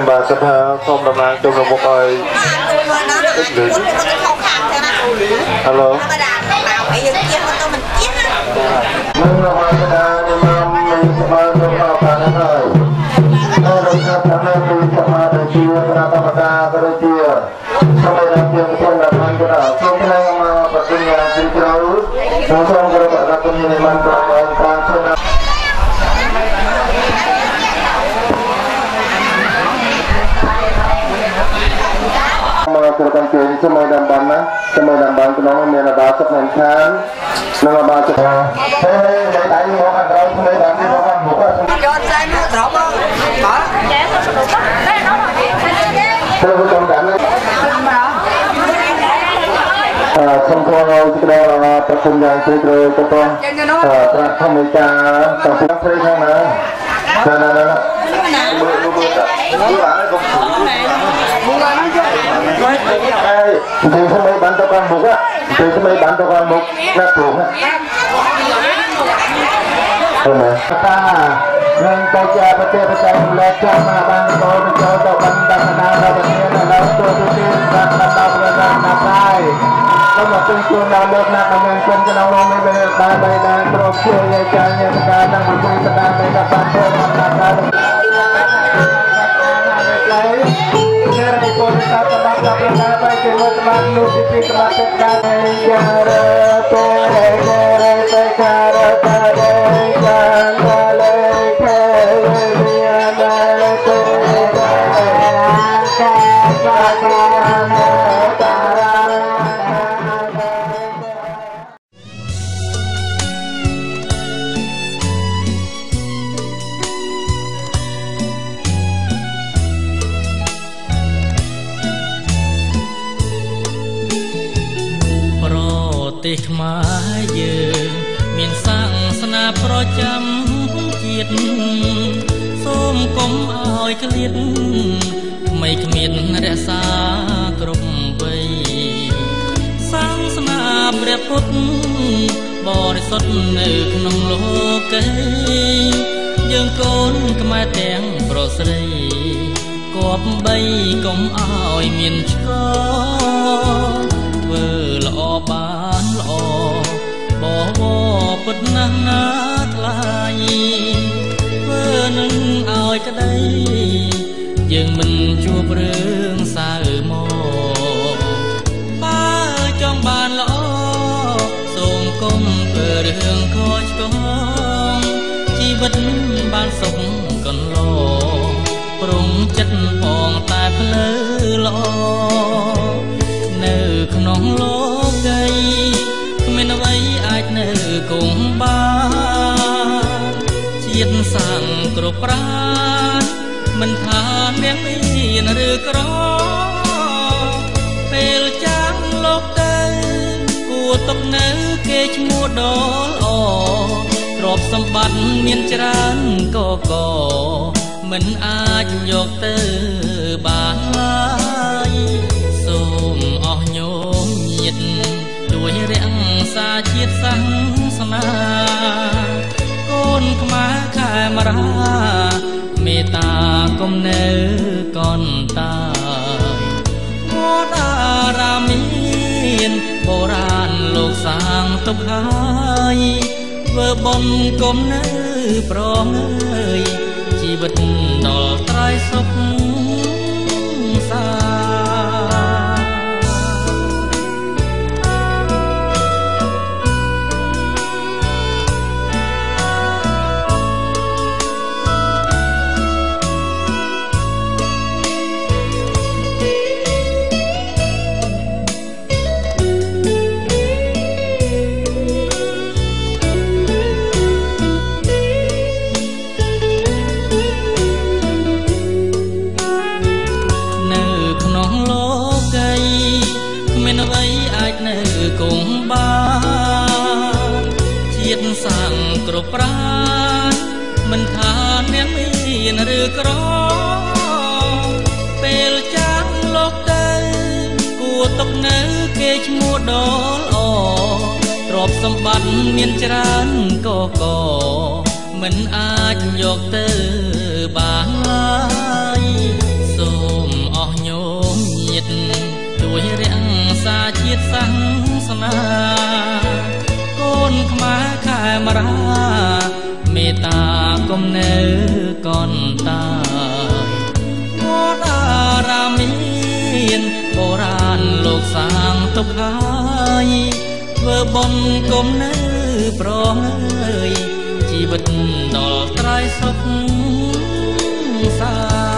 bà sắp không đồng năng trong một ơi alo terkait semua dambangan kenapa mana bahasa mencan nama bahasa saya tadi mau ada mulai dari mau buka jangan saya mau drama hả terus kemudian semua kita pertemuan kita pramuka tapi sering mana thì không mấy bán tao con mục á, thì không mấy bán tao con mục nát ruộng á. Ta nên tay cha bát lệ cha mà ban tôi cho tao ban đăng na ra bên này là tôi tiên ban đăng ra nạp lại. Nó là tương tương nào được nạp mà nhân quân cho nó mới về ba bay đang pro chơi cha nhà ta đang một cái ta đang các bạn tôi nạp ra. ติขมาเยือมีนสร้างสนาประจำจิตส้มกลมอ้อยเคลียดไม่ขมิ้นเรศากรมใบสร้างสนาเปรียบพุทธบริสุทธิ์ในขนมโลกยังโกนกมาแตงโปรสรีกบใบกลมอ้อยมีนชกเวอละอบานละบ่ปดนังนาทลายเวอนึงอ้อยก็ได้ยังมันจูบเรื่องสาหมอป้าจองบานละส่งกลมเพื่อเรื่องคอยชงชีวิตบ้านสงก่อนรอปรุงจัดปองตายเพลอลอเนื้อขนมโลกไกไม่นไว้อาจเนื้อคงบ้าเชียนสั่งกรุปรามันทานเลี้ยงมีนหรือกรอเปลจังโลกเตยกูตกเนื้อเกจมัวดอลอตรบสมบัติเมียนจรันก็มันอาจยกเตอบานลายส้มออกโยมเยียดด้วยเรียงสาจิตสังสนาก้นขมาขายมาราเมตตากมเนก่อนตายโมดารามีนโบราณโลกสร้างตบหายเวอร์บนกมเนปรองเอ้ยชีวิตดอลไตรสุขสาคงบ้าเชียนสั่งกรุปรามันทานเลี้ยงมีนหรือกรอเปลจังโลกเตยกูตกเนื้อเกจมัวดอลอตรบสมบัติเมียนจรันก็มันอาจยกเตอบานลายส้មរាមេត្តាគំនៅកនតាវត្តអារាមានបុរាណលោកសាងទុកហើយធ្វើបុណ្យគំនៅប្រងើយជីវិតដល់ត្រៃសុខសា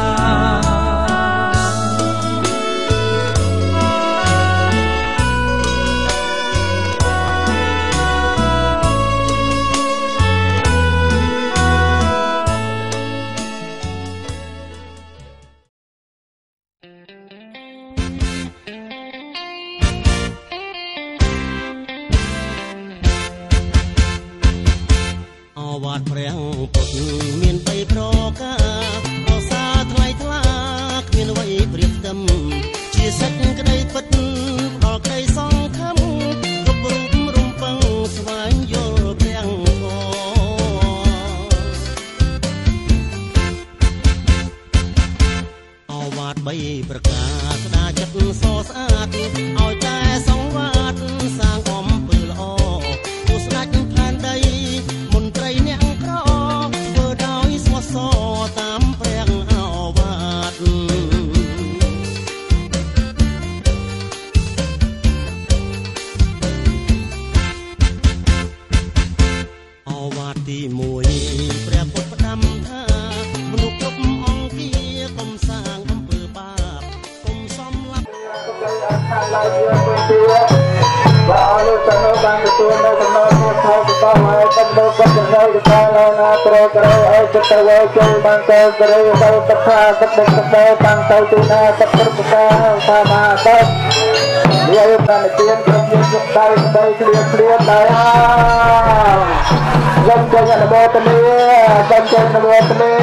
វត្តព្រះពុទ្ធមានបីប្រការរសាថ្លៃថ្លាគ្មានអ្វីប្រៀបផ្ទឹមជាសេចក្តីពិតផ្ដល់ក្តីសង្ឃឹមគ្រប់រូបរំពឹងស្វែងយល់ព្រះធម៌អវត្តបីប្រការស្ដាចិត្តសស្អាតឲ្យតែសង្វាតសាងអំពើល្អទោះស្ដេចផែនដីមន្ត្រីអ្នកក្រធ្វើដោយស្មោះសរតាមព្រះអវាទអវាទទី1ព្រះពុទ្ធផ្ដាំថាមនុស្សគ្រប់អង្គគាកុំសាងអំពើបាបកុំសំឡាប់បាទអរគុណបានទទួលនៅដំណើរការខោរបស់ហើយកំដៅគាត់ទៅនៅកាលណាត្រេកក្រោយឲ្យចិត្តទៅចូលបានទៅក្រោយទៅទឹកខាទឹកទឹកទៅតាំងទៅទីណាទឹកព្រឹកការថាមកទៅវាបានទៀនគ្រប់យើងយកដៃទៅគ្លៀដែរយកទៅអនុមោទនាបានទៅអនុមោទនា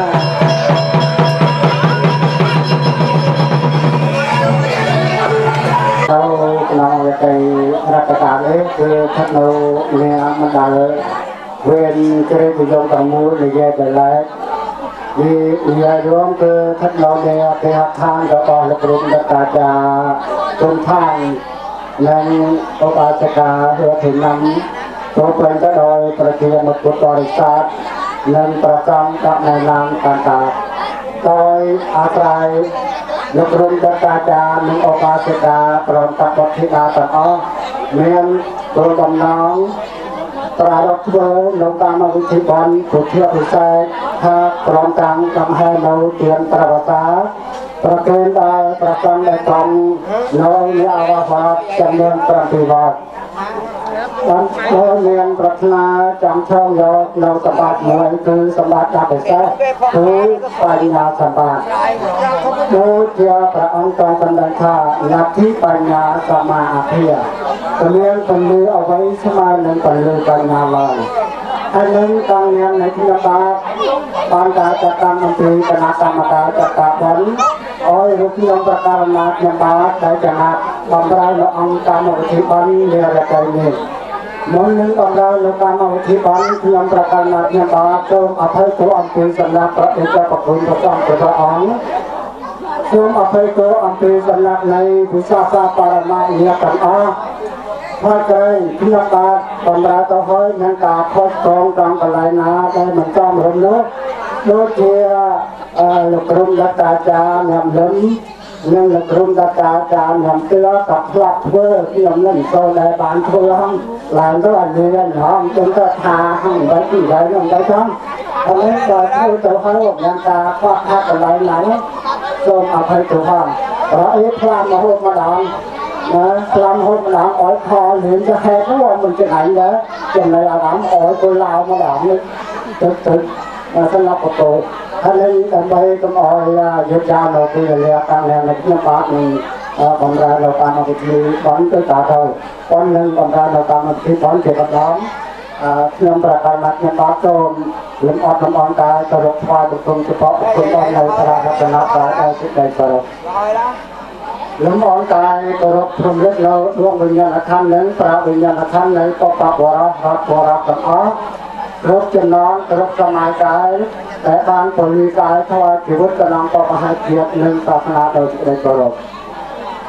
ក្នុងវិស័យរដ្ឋការនេះគឺស្ថិតនៅមានបណ្ដាលវេនជ្រើសយកទាំងមូលនិយាយទៅឡើងវារួមគឺស្ថិតនៅในគេហដ្ឋានរបស់លោកគ្រូដេចអាចារ្យគុំខាងនិងឧបាសិការាធិណាំទូប្រែងទៅដោយប្រជានុពុទ្ធបរិស័ទនិងប្រចាំដាក់ណែនាំតាមតាដោយអាស្រ័យលោកគ្រូដេចអាចារ្យនិងឧបាសិកាព្រមទាំងបុត្រធីតាទាំងអស់មានគោលបំណងប្រារព្ធធ្វើនៅតាមវិធីបុណ្យពុទ្ធពិសេសថាព្រមទាំងកំហែនៅទានប្រវត្តិប្រកេនដល់ប្រសងដែលកំនៅនៃអវបទចំនួន7វត្តបានមានប្រាថ្នាចង់ឆ្លងយកនៅសម្បត្តិមួយគឺសម្បត្តិដ៏ពិសេសគឺបញ្ញាសម្បត្តិដូចជាព្រះអង្គទ្រង់សម្ដែងថាលទ្ធិបញ្ញាសមាអភិយមានពលឺអ្វីស្មើនឹងពលឺបញ្ញាឡើយហើយនឹងតាំងនាមនៃខ្ញុំបានការចាត់តាំងអំពីគណៈកម្មការចាត់តាបុណ្យអររូបខ្ញុំប្រកាសអំណាចខ្ញុំបាទដែលចំណាត់បំរើនៅអង្គកម្មវិធីបុណ្យនារកៃនេះមុននឹងបំរើនៅកម្មវិធីបុណ្យខ្ញុំប្រកាសអំណាចខ្ញុំបាទសូមអភ័យទោសអំពីសម្រាប់ប្រតិបត្តិប្រគុណព្រះអង្គព្រះអង្គសូមអភ័យទោសអំពីសម្រាប់នៃវិសាសាបរមញ្ញាទាំងអស់ហើយខ្ញុំបាទបំរើទៅហើយនឹងការខុសត្រង់តាមកន្លែងណាដែលមិនចំរំនោះដូចជាលោកគ្រូដេចអាចារ្យញ៉ាំលឹមនិងលោកគ្រូដេចអាចារ្យញ៉ាំទឿក៏ផ្លាត់ធ្វើខ្ញុំនឹងសូមដែលបានធ្វើហងឡើងទៅអញ្ញាណហងចឹងទៅថាហងមិនទីហើយនឹងទៅផងហើយក៏ធ្វើទៅហើយយ៉ាងការខ្វះខាតកន្លែងណាសូមអភ័យទោសហងព្រោះខ្លាំងមហូបម្ដងខ្លាំងហូបម្ដងអោយខលលឿនទៅហេតុនោះមិនចឹងឯងដែរចំណៃអារម្មណ៍អោយគល់ឡៅម្ដងនេះទៅសម្រាប់បតោហើយនឹងដើម្បីកុំអោយយកយ៉ានៅពេលវេលាខាងនេះខ្ញុំបាទនឹងបំរើនៅតាមវិធីបន់ទៅតាទៅបន់នឹងបំរើនៅតាមវិធីបន់ជាម្ដងខ្ញុំប្រកាសថាខ្ញុំបាទសូមលំអត់លំអងកាយទៅរកថ្វាយបង្គំចំពោះគុណដល់នៅប្រារព្ធនាការឲ្យសេចក្តីគោរពលំអងកាយទៅរកព្រមរិទ្ធនៅដួងវិញ្ញាណខណ្ឌនឹងប្រាវិញ្ញាណខណ្ឌនៃបបវរៈរដ្ឋបរៈទាំងអស់គ្រប់ចំណងគ្រប់សម័យកាលតែបានពលីកាយថ្វាយជីវិតកណ្ដងបបហេតុជាតិនិងសាសនាដោយសេចក្តីគោរព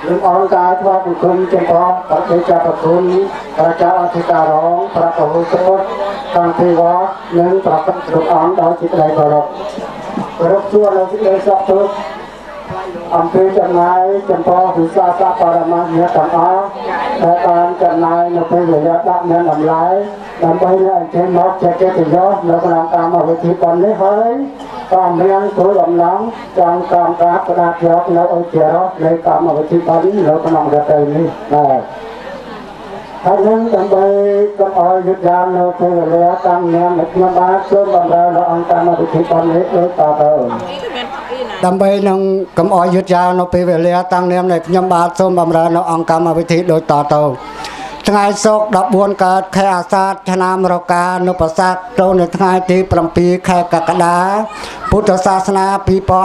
នឹងអង្គការថ្វាយបង្គំចំពោះព្រះទេចាប្រគុណព្រះចៅអធិការរងព្រះកហុសូត្រខាងទេវតានិងព្រះពុទ្ធគ្រប់អង្គដោយសេចក្តីគោរពសួរនៅសេចក្តីសោកទុក្ខអំពីចំណាយចំពោះវិសាសបរមញ្ញាទាំងអស់ដែលបានចំណាយនៅពេលវេលាដាក់មានតម្លៃដើម្បីឲ្យអញ្ជើញមកចែកកិត្តិយសនៅក្នុងកម្មវិធីប៉ុននេះហើយក៏មានគោលបំណងចង់តាមការផ្ដាច់យកនៅឧទាហរណ៍នៃកម្មវិធីប៉ុននៅក្នុងរដូវនេះដែរហើយនឹងដើម្បីកុំឲ្យយឺតយ៉ាវនៅពេលវេលាតាំងនាមខ្ញុំបាទសូមបម្រើដល់អង្គកម្មវិធីប៉ុននេះដូចតទៅដើម្បីនឹងកុំឲ្យយឺតយ៉ាវនៅពេលវេលាតាំងនាមនៃខ្ញុំបាទសូមបម្រើនៅអង្គកម្មវិធីដូចតទៅថ្ងៃសុក្រ14កើតខែអាសាឍឆ្នាំរកានុបស័កចូលនៅថ្ងៃទី7ខែកក្កដាពុទ្ធសាសនា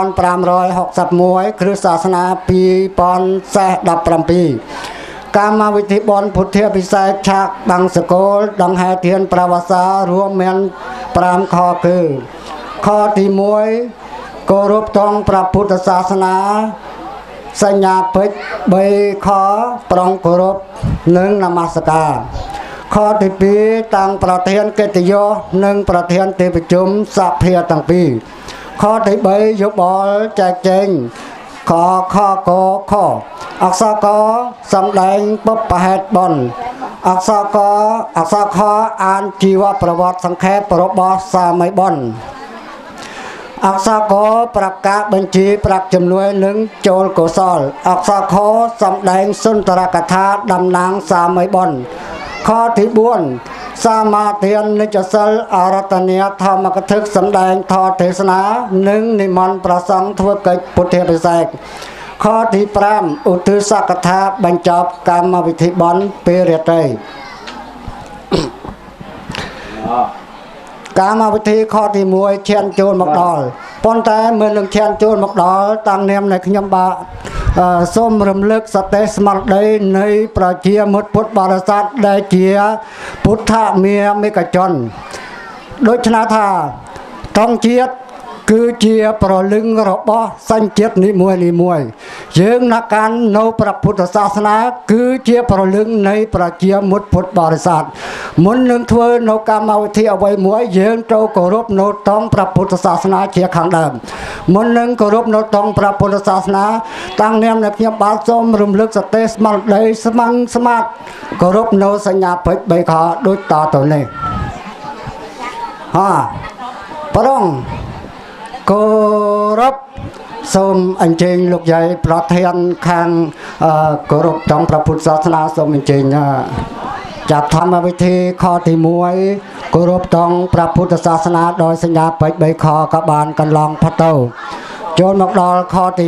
2561គ្រិស្តសាសនា2017កម្មវិធីបុណ្យពុទ្ធពិសេសឆាកបាំងសកលដង្ហែទានប្រវសារួមមាន5ខគឺខទី1គោរពទង់ព្រះពុទ្ធសាសនាសញ្ញាពេជ្រ3ខប្រងគោរពនិងនមស្ការខទី2តាំងប្រធានកិត្តិយសនិងប្រធានទីប្រជុំសភាទាំងពីរខទី3យោបល់ចែកចែងខខកខអក្សរកសម្ដែងបុព្វហេតុបុណ្យអក្សរខអានជីវប្រវត្តិសង្ខេបរបស់សាមីបុណ្យអក្សរកប្រកាសបញ្ជីប្រាក់ជំនួយនិងចូលកុសលអក្សរខសម្ដែងសុន្ទរកថាតំណាងសាមីបុណ្យខទី4សមាទាននិច្ចសិលអរតនីធម្មកថាសម្ដែងធម៌ទេសនានិងនិមន្តប្រសង្ឃធ្វើកិច្ចពុទ្ធពិសេសខទី5ឧទ្ទិសកថាបញ្ចប់កម្មវិធីបុណ្យពេលរាត្រីកម្មវិធីខទី1ឈានចូលមកដល់ប៉ុន្តែមើលនឹងឈានចូលមកដល់តាំងនាមនៃខ្ញុំបាទសូមរំលឹកសតិស្មារតីនៃប្រជាមិត្តពុទ្ធបរិស័ទដែលជាពុទ្ធមេកជនដូច្នេះថាត្រង់ជាតិគឺជាប្រលឹងរបស់សញ្ជាតិនីមួយយើងnakកាន់នៅព្រះពុទ្ធសាសនាគឺជាប្រលឹងនៃប្រជាមិត្តពុទ្ធបរិស័ទមុននឹងធ្វើនៅកម្មវិធីអ្វីមួយយើងត្រូវគោរពនៅតង់ព្រះពុទ្ធសាសនាជាខាងដើមមុននឹងគោរពនៅតង់ព្រះពុទ្ធសាសនាតាំងនាមនៃខ្ញុំបាទសូមរំលឹកសតិស្មារតីស្មាតគោរពនៅសញ្ញាពេជ្រ3ខដូចតទៅនេះប្រងគោរពសូមអញ្ជើញលោកយាយប្រធានខាងគោរពtrongព្រះពុទ្ធសាសនាសូមអញ្ជើញចាប់ធម្មវិធីខទី1គោរពtrongព្រះពុទ្ធសាសនាដោយសញ្ញាពេជ្រ3ខក៏បានកន្លងផុតទៅចូលមកដល់ខទី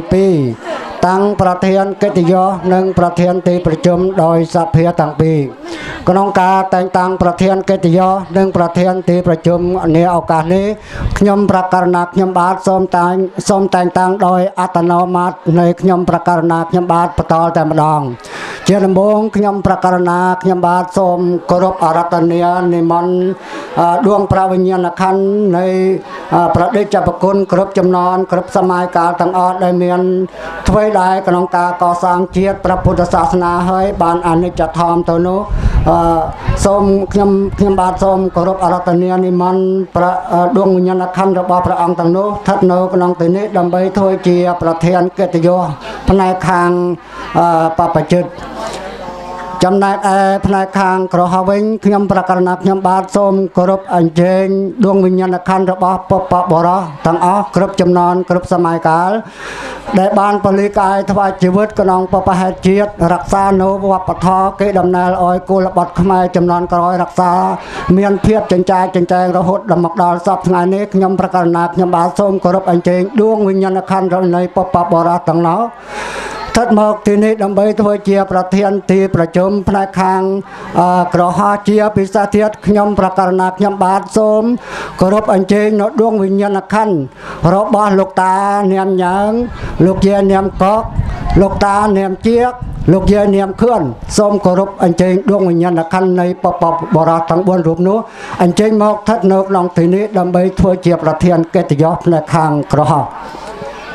2តាំងប្រធានកិត្តិយសនិងប្រធានទីប្រជុំដោយសភាទាំងពីរក្នុងការតែងតាំងប្រធានកិត្តិយសនិងប្រធានទីប្រជុំនាឱកាសនេះខ្ញុំប្រកាសណាខ្ញុំបាទសូមតែងតាំងដោយអត្តនោម័តនៃខ្ញុំប្រកាសណាខ្ញុំបាទបន្តតែម្ដងជាដំបូងខ្ញុំប្រកាសណាខ្ញុំបាទសូមគោរពអារាធនានិមន្តដួងព្រះវិញ្ញាណក្ខន្ធនៃប្រដេជប្រគុណគ្រប់ចំណន់គ្រប់សម័យកាលទាំងអស់ដែលមានធ្វើដែរក្នុងការកសាងជាតិព្រះពុទ្ធសាសនាហើយបានអនិច្ចធម៌ទៅនោះសូមខ្ញុំបាទសូមគោរពអារាធនានិមន្តព្រះដួងវិញ្ញាណក្ខន្ធរបស់ព្រះអង្គទាំងនោះស្ថិតនៅក្នុងទីនេះដើម្បីធ្វើជាប្រធានកិត្តិយសផ្នែកខាងបព្វជិតចំណែកឯផ្នែកខាងក្រហមវិញខ្ញុំប្រកាសណាខ្ញុំបាទសូមគោរពអញ្ជើញដួងវិញ្ញាណក្ខន្ធរបស់ពុទ្ធបរិស័ទទាំងអស់គ្រប់ចំណន់គ្រប់សម័យកាលដែលបានពលីកាយថ្វាយជីវិតក្នុងបព្វហេតុជាតិរក្សានៅវប្បធម៌គេដំណើរឲ្យគុលបុត្រខ្មែរចំណន់ក្រោយរក្សាមានភាពចិញ្ចែងរហូតដល់មកដល់សពថ្ងៃនេះខ្ញុំប្រកាសណាខ្ញុំបាទសូមគោរពអញ្ជើញដួងវិញ្ញាណក្ខន្ធនៃពុទ្ធបរិស័ទទាំងនោះស្ថិតមកទីនេះដើម្បីធ្វើជាប្រធានទីប្រជុំផ្នែកខាងក្រហមជាពិសេសទៀតខ្ញុំប្រកាសណាខ្ញុំបាទសូមគោរពអញ្ជើញនៅដួងវិញ្ញាណក្ខន្ធរបស់លោកតានាមញ៉ាងលោកយាយនាមកកលោកតានាមជាកលោកយាយនាមខឿនសូមគោរពអញ្ជើញដួងវិញ្ញាណក្ខន្ធនៃបព្វបរិស័ទទាំង4រូបនោះអញ្ជើញមកស្ថិតនៅក្នុងទីនេះដើម្បីធ្វើជាប្រធានកិត្តិយសផ្នែកខាងក្រហម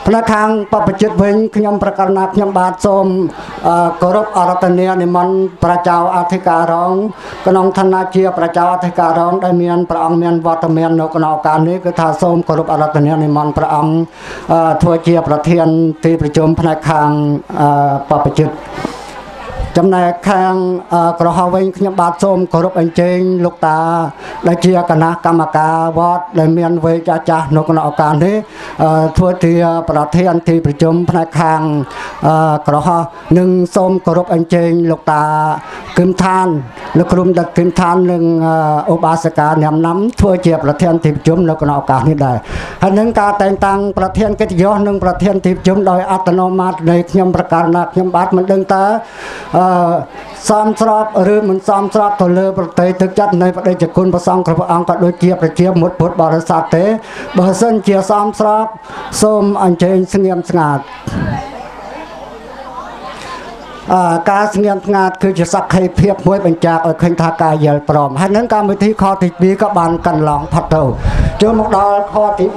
ផ្នែកខាងបព្វជិតវិញខ្ញុំប្រកាសណាខ្ញុំបាទសូមគោរពអរតនានិមន្តប្រជាអធិការរងក្នុងឋានៈជាប្រជាអធិការរងដែលមានព្រះអង្គមានវត្តមាននៅក្នុងឱកាសនេះគឺថាសូមគោរពអរតនានិមន្តព្រះអង្គធ្វើជាប្រធានទីប្រជុំផ្នែកខាងបព្វជិតចំណែកខាងក្រហមវិញខ្ញុំបាទសូមគោរពអញ្ជើញលោកតាដែលជាគណៈកម្មការវត្តដែលមានវ័យចាស់ចាស់នៅក្នុងឱកាសនេះធ្វើជាប្រធានទីប្រជុំផ្នែកខាងក្រហមនិងសូមគោរពអញ្ជើញលោកតាគឹមឋានលោកគ្រូដិតគឹមឋាននិងឧបាសិកាញ៉ាំណាំធ្វើជាប្រធានទីប្រជុំនៅក្នុងឱកាសនេះដែរហើយនឹងការតែងតាំងប្រធានកិត្តិយសនិងប្រធានទីប្រជុំដោយអត្តនោម័តនៃខ្ញុំប្រកាសណាខ្ញុំបាទមិនដឹងតើសមស្របឬមិនសមស្របទៅលើប្រតិទឹកចិត្តនៃបដិជគុណព្រះសង្ឃគ្រប់អង្គក៏ដូចជាប្រជាមុតពុទ្ធបរិស័ទទេបើសិនជាសមស្របសូមអញ្ជើញស្ងៀមស្ងាត់ការស្ងៀមស្ងាត់គឺជាសក្ខីភាពមួយបញ្ជាក់ឲ្យឃើញថាការយល់ព្រមហើយនឹងកម្មវិធីខទី2ក៏បានកន្លងផុតទៅចូលមកដល់ខទី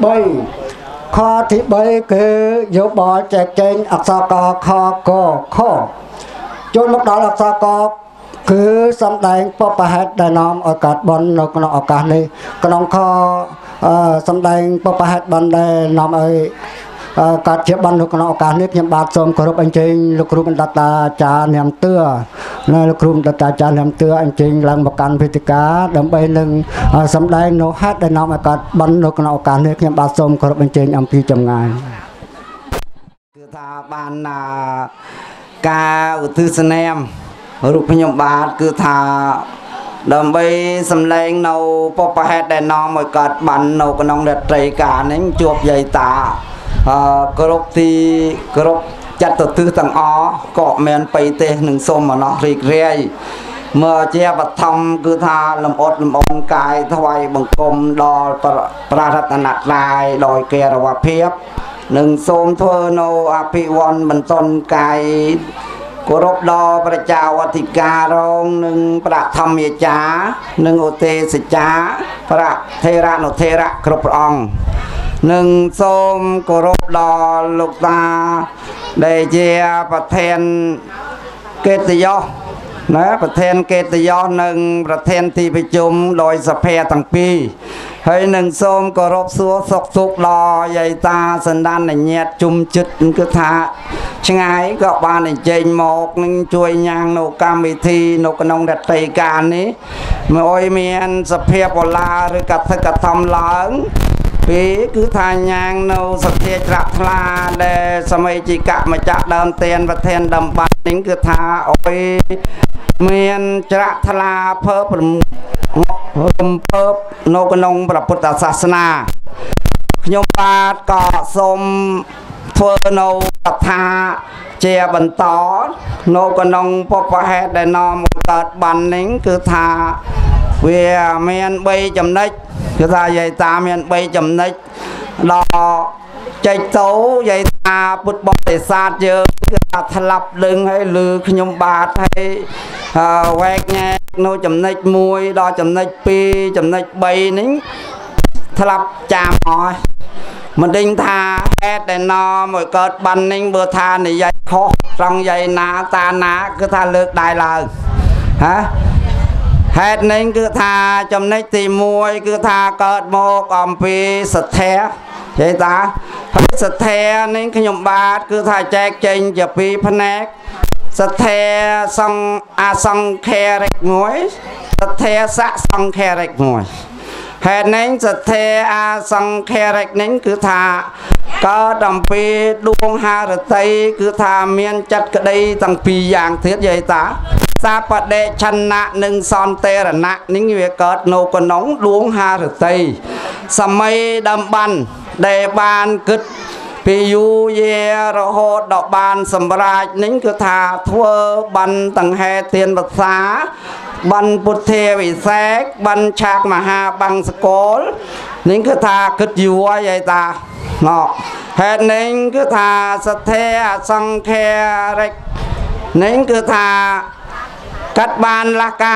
3ខទី3គឺយោបល់ចែកចែងអក្សរកខកខចូលមកដល់អក្សរកគឺសំដែងបបហេតុដែលនាំឲ្យកើតបន់នៅក្នុងឱកាសនេះក្នុងខសំដែងបបហេតុបន់ដែលនាំឲ្យកើតជាបន់នៅក្នុងឱកាសនេះខ្ញុំបាទសូមគោរពអញ្ជើញលោកគ្រូបណ្ឌិតអាចារ្យនាមទឿនៅលោកគ្រូបណ្ឌិតអាចារ្យនាមទឿអញ្ជើញឡើងមកកាន់វេទិកាដើម្បីនឹងសំដែងនៅហេតុដែលនាំឲ្យកើតបន់នៅក្នុងឱកាសនេះខ្ញុំបាទសូមគោរពអញ្ជើញអំពីចម្ងាយគឺថាបានការឧទ្ទិសនាមរូបខ្ញុំបាទគឺថាដើម្បីសម្លែងនៅបបហេតុដែលនាំឲ្យកើតបាននៅក្នុងរាត្រីការនេះជួបយាយតាគ្រប់ទីគ្រប់ចាត់ទៅទិសទាំងអក៏មានបៃទេសនឹងសូមអំណររីករាយមើលជាបឋមគឺថាលំអត់លំអនកាយថ្វាយបង្គំដល់ប្រារតនត្រ័យដោយកេរវភាពនឹងសូមធ្វើនៅអភិវ័នបន្តកាយគោរពដល់ប្រជាអធិការរងនិងប្រធម្មាចារ្យនិងឧទេសចារ្យប្រធេរៈនុធេរៈគ្រប់ព្រះអង្គនិងសូមគោរពដល់លោកតាដែលជាប្រធានកិត្តិយសណាប្រធានកិត្តិយសនិងប្រធានទីប្រជុំដោយសភាទាំងពីរហើយនឹងសូមគោរពសួរសុខទុក្ខដល់យាយតាសន្តានញាតិជុំចិត្តគឺថាឆ្ងាយក៏បានអញ្ជើញមកនឹងជួយញ៉ាំងនៅកម្មវិធីនៅក្នុងរត្រីការនេះមកឲ្យមានសភាពបលាឬកថាកធំឡើងពីគឺថាញ៉ាំងនៅសភាច្រាក់ថ្លាដែលសម័យជីកម្ចាស់ដើមទៀនប្រធានដំបាត់នេះគឺថាអុយមានច្រាក់ថ្លាភើបរំភើបនៅក្នុងព្រះពុទ្ធសាសនាខ្ញុំបាទក៏សូមធ្វើនៅកថាជាបន្តនៅក្នុងបបហេតុដែលនាំកើតបាននេះគឺថាវាមាន3ចំណុចគឺថាយាយតាមាន3ចំណុចដល់ចេញទៅយាយតាពុទ្ធបរិស័ទយើងគឺថាថ្លាប់ដឹងហើយឮខ្ញុំបាទហើយវែកញែកនៅចំណុច1ដល់ចំណុច2ចំណុច3នេះថ្លាប់ចាំអស់មិនដឹងថាហេតុដែលនាំឲ្យកើតបាននេះបើថានិយាយខុសត្រង់យាយណាតាណាគឺថាលើកដៃឡើងហាហេតុនេះគឺថាចំណុចទី1គឺថាកើតមកអំពីសទ្ធាយាយតាហើយសទ្ធានេះខ្ញុំបាទគឺថាចែកចេញជាពីរផ្នែកសទ្ធាអសង្ខេរិកមួយសទ្ធាសសង្ខេរិកមួយហេតុនេះសទ្ធាអសង្ខេរិកនេះគឺថាកើតអំពីដួងហារតីគឺថាមានចិត្តក្តីទាំងពីរយ៉ាងទៀតយាយតាសាបដេឆន្ណៈនិងសន្តិរណៈនេះវាកើតនៅក្នុងដួងហារតីសម័យដំបានដែលបានគិតពីយូយារហូតដល់បានសម្រេចនេះគឺថាធ្វើបានទាំងហេតុទានវសាបានពុទ្ធាវិសេកបានឆាកមហាបង្សកលនេះគឺថាគិតយូរហើយតាណោហេតុនេះគឺថាសទ្ធាអសង្ខេរិកនេះគឺថាកាត់បានលះកាត់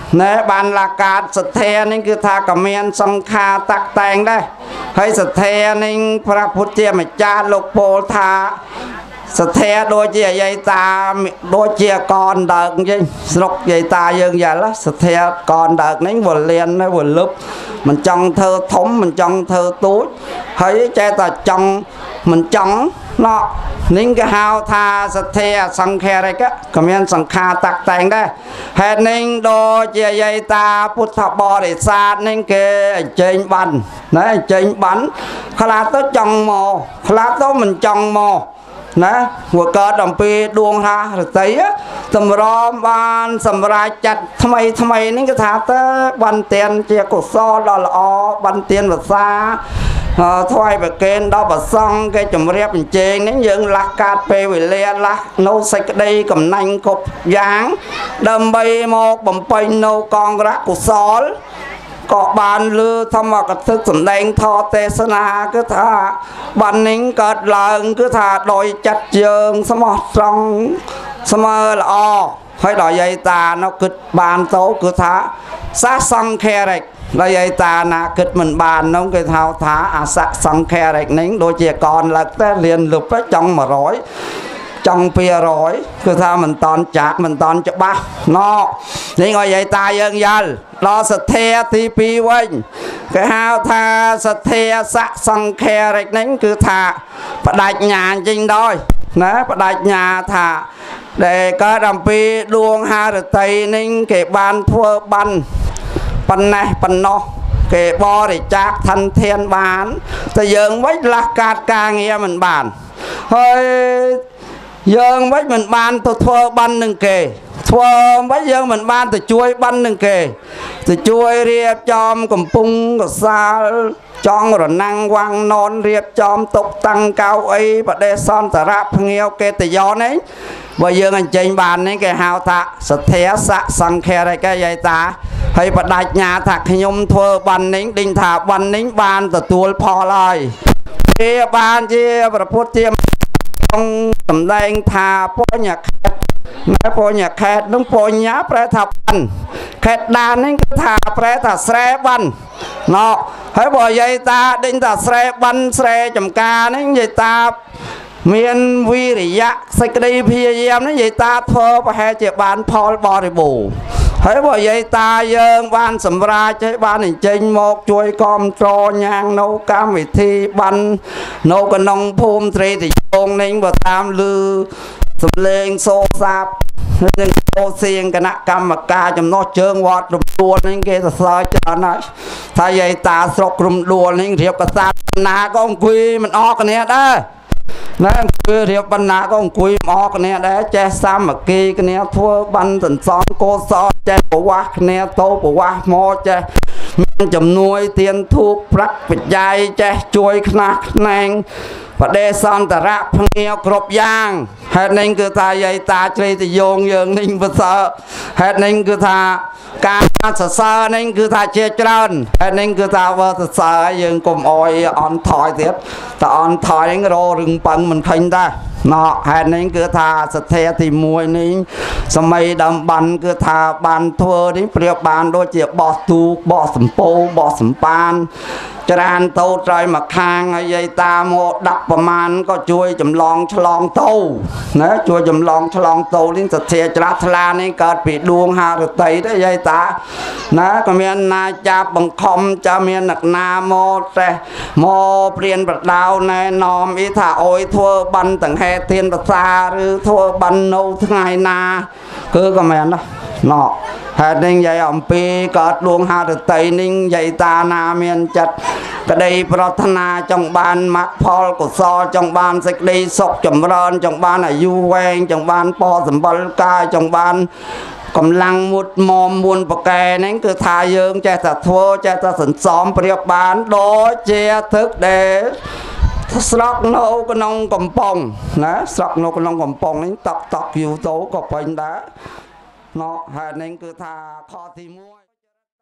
ណែបានឡាកាតសទ្ធានេះគឺថាក៏មានសង្ខារតាក់តែងដែរហើយសទ្ធានេះព្រះពុទ្ធជាម្ចាស់លោកពោលថាសទ្ធាដូចជាយាយតាដូចជាកនដើកវិញស្រុកយាយតាយើងយ៉ាល់សទ្ធាកនដើកនេះវលៀនវលឹបមិនចង់ធ្វើធំមិនចង់ធ្វើទូចហើយចេះតែចង់មិនចង់ណោះនេះគេហៅថាសទ្ធាសង្ខារិកក៏មានសង្ខារតាក់តែងដែរហេតុនេះដូចជាយាយតាពុទ្ធបរិស័ទនេះគេអញ្ជើញបានណាអញ្ជើញបានខ្លះទៅចង់មកខ្លះទៅមិនចង់មកណាព្រោះកើតអំពីដួងថារតីតម្រាំបានសម្រាប់ចាត់ថ្មីនេះគេថាទៅបានទានជាកុសលដ៏ល្អបានទានភាសាថ្វាយប្រគេនដល់ព្រះសង្ឃគេជំរាបអញ្ជើញនេះយើងលះកាត់ពេលវេលាលះនៅសេចក្តីកំណាញ់គ្រប់យ៉ាងដើម្បីមកបំពេញនៅកងរៈកុសលក៏បានលើធម្មកថាសម្ដែងធម៌ទេសនាគឺថាបាននេះកើតឡើងគឺថាដោយចិត្តយើងស្មោះត្រង់ស្មើល្អហើយដល់យាយតានៅគិតបានទៅគឺថាសាសង្ខារិកដល់យាយតាណាគិតមិនបាននោះគេថាអាសៈសង្ខារិកនេះដូចជាកនលើកតែលៀនលុបចង់100ចង់200គឺថាមិនតន់ចាក់មិនតន់ច្បាស់ណោនេះឲ្យយាយតាយើងយល់ដល់សទ្ធាទី2វិញគេហៅថាសទ្ធាសៈសង្ខារិកនេះគឺថាបដិញ្ញាចេញដោយណាបដិញ្ញាថាដែលកើតអំពីដួងហារតីនេះគេបានធ្វើបានប៉ុណ្ណេះប៉ុណ្ណោះគេបរិច្ចាគឋានធានបានតែយើងវិញលះកាត់ការងារមិនបានហើយយើងវិញមិនបានទៅធ្វើបាននឹងគេធ្វើវិញយើងមិនបានទៅជួយបាននឹងគេទៅជួយរៀបចំកំពុងកសាលចង់រណាំងវាំងននរៀបចំតុបតាំងកៅអីបដិសន្តរៈភ្ងាវកេតយោនេះបើយើងអញ្ជើញបាននេះគេហៅថាសទ្ធាសៈសង្ខារិកយាយតាហើយបដិញ្ញាថាខ្ញុំធ្វើបាននេះដេញថាបាននេះបានទទួលផលហើយគេបានជាប្រពុតជាសម្ដែងថាបញ្ញាខេតនៅបញ្ញាខេតនឹងបញ្ញាប្រែថាបានខេតដាននេះគឺថាប្រែថាស្រែបានណោហើយបើយាយតាដេញថាស្រែបានស្រែចំការនេះយាយតាមានវិរិយៈសេចក្តីព្យាយាមនេះយាយតាធ្វើប្រហែលជាបានផលបរិបូរណ៍ហើយបើយាយតាយើងបានសម្រាប់ឲ្យបានអញ្ជើញមកជួយគាំទ្រញ៉ាងនៅកម្មវិធីបាននៅក្នុងភូមិត្រីតយងនេះបើតាមលឺសំលេងសូសាបនឹងโตเสียงគណៈកម្មការចំណោះជើងវត្តរំដួលនេះគេសរសើរច្រើនណាស់ថាយាយតាស្រុករំដួលនេះរៀបកសាណាក៏អង្គុយមិនអស់គ្នាដែរណាអង្គុយរៀបបណ្ណាក៏អង្គុយមិនអស់គ្នាដែរចេះសាមគ្គីគ្នាធ្វើបានសន្សំកុសលចេះប្រវាស់គ្នាតោប្រវាស់មកចេះមានជំនួយទានធូបប្រាក់បច្ច័យចេះជួយខ្នះខ្នែងបដិសន្តរៈភ្ងាវគ្រប់យ៉ាងហេតុនេះគឺថាយាយតាជ្រៃតយងយើងនេះប្រសើរហេតុនេះគឺថាការសរសើរនេះគឺថាជាច្រើនហេតុនេះគឺថាបើសរសើរយើងកុំអោយអន់ថយទៀតតែអន់ថយនេះររឹងប៉ឹងមិនឃើញដែរណោហេតុនេះគឺថាសទ្ធាទី1នេះសម័យដំបានគឺថាបានធ្វើនេះប្រៀបបានដូចជាបោះទូកបោះសំពោបោះសំប៉ានច្រានតោត្រៃមកខាងហើយយាយតាមកដាក់ប្រមាណក៏ជួយចម្លងឆ្លងតោណាជួយចម្លងឆ្លងតោនេះសទ្ធាច្រាស់ថ្លានេះកើតពីដួងហារតីដែរយាយតាណាក៏មានណាចាប់បង្ខំចាមានអ្នកណាមកតែមកព្រានប្រដៅណែនាំអីថាអុយធ្វើបានទាំងហេតុធានប្រសាឬធ្វើបាននៅថ្ងៃណាគឺក៏មែនដែរណោហេតុនេះយាយអំពីកើតដួងហារតីនេះយាយតាណាមានចិត្តក្តីប្រាថ្នាចង់បានមគ្គផលកុសលចង់បានសេចក្តីសុខចម្រើនចង់បានអាយុវែងចង់បានពរសម្បល់កាយចង់បានកម្លាំងមុតមមមួនបកែនេះគឺថាយើងចេះតែធ្វើចេះតែសន្សំប្រៀបបានដូចជាទឹកដែលស្រុកនៅក្នុងកំពង់ណាស្រុកនៅក្នុងកំពង់នេះតក់យូរទៅក៏ពេញដែរណោហេតុនេះគឺថាខទី1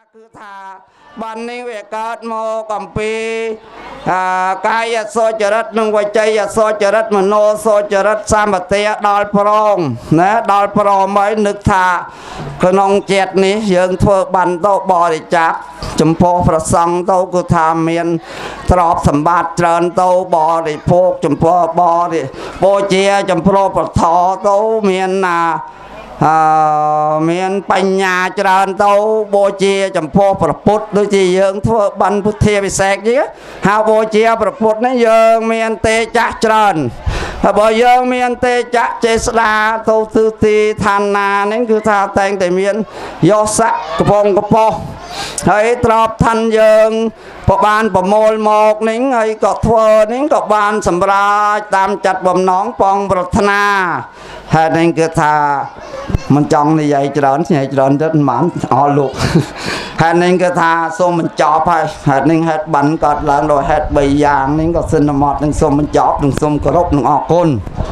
គឺថាបាននេះវាកើតមកអំពីកាយសុចរិតនិងវចីសុចរិតមโนសុចរិតសម្បទាដល់ប្រងណាដល់ព្រមហើយនឹកថាក្នុងជាតិនេះយើងធ្វើបានទៅបរិច្ចាគចំពោះព្រះសង្ឃទៅគឺថាមានទ្រព្យសម្បត្តិច្រើនទៅបរិភោគចំពោះបូជាចំពោះប្រធរទៅមានមានបញ្ញាច្រើនទៅបូជាចំពោះព្រះពុទ្ធដូចជាយើងធ្វើប័ណ្ណពុទ្ធាពិសេសជាហើយបូជាព្រះពុទ្ធនេះយើងមានទេចៈច្រើនហើយបើយើងមានទេចៈចេស្តាទៅទិទីឋានណានេះគឺថាតែងតែមានយោស័កកំពងកពោះហើយទ្របឋានយើងក៏បានប្រមូលមកនេះហើយក៏ធ្វើនេះក៏បានសម្រេចតាមចាត់បំណងបងប្រាថ្នាហើយនេះគឺថាមិនចង់និយាយច្រើននិយាយច្រើនទៅមិនអស់លោកហើយនេះគឺថាសូមបញ្ចប់ហើយហេតុនេះហេតុបានកើតឡើងដោយហេតុ3យ៉ាងនេះក៏សិនមកនឹងសូមបញ្ចប់នឹងសូមគោរពនឹងអរគុណ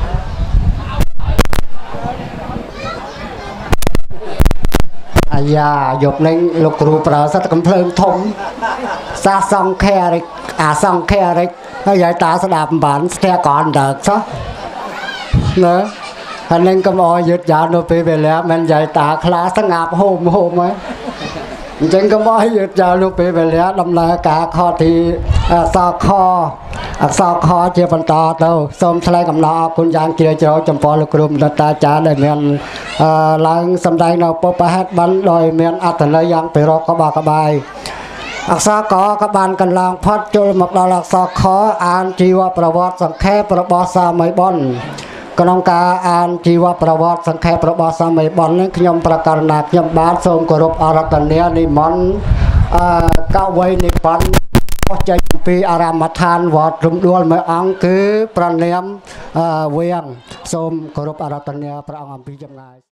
អាយ៉ាយកនេះលោកគ្រូប្រើសិតកំភ្លើងធំសាសង្ខេរិកអាសង្ខេរិកហើយយាយតាស្ដាប់បានស្ទះកនដើកសោះណាហើយនឹងកុំអោយយឺតយ៉ាវនៅពេលវេលាមិនយាយតាខ្លាស្ងាប់ហូមហើយអញ្ចឹងកុំអោយយឺតយ៉ាវនៅពេលវេលាដំណើរការខទីសខអក្សរខជាបន្តទៅសូមថ្លែងអំណរអគុណយ៉ាងជ្រាលជ្រៅចំពោះលោកគ្រូបណ្ឌិតអាចារ្យដែលមានឡើងសម្ដែងនៅពុទ្ធហេតុបានដោយមានអត្ថន័យយ៉ាងពិរោះក្បាលក្បាយអក្សរកក៏បានកន្លងផុតចូលមកដល់អក្សរខអានជីវប្រវត្តិសង្ខេបរបស់សាមីបុណ្យក្នុងការអានជីវប្រវត្តិសង្ខេបរបស់សាមីបុណ្យនេះខ្ញុំប្រកាសណាខ្ញុំបាទសូមគោរពអរតនានិមន្តកវៃនិបត្តិចេញពីអារាមដ្ឋានវត្តរំដួលមួយអង្គគឺប្រណិមវៀងសូមគោរពអរតនាព្រះអង្គអំពីចម្ងាយ